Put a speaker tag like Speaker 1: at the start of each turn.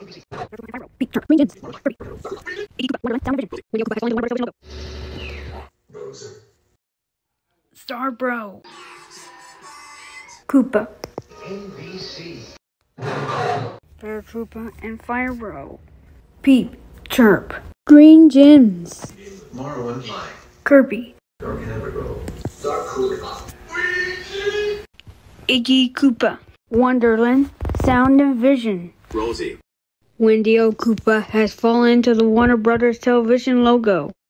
Speaker 1: Star Bro. Koopa. Bear Koopa and Fire Bro. Peep. Chirp. Green Gems. Kirby. Iggy Koopa. Wonderland. Sound and Vision.
Speaker 2: Rosie.
Speaker 1: Wendy O. Koopa has fallen into the Warner Brothers television logo.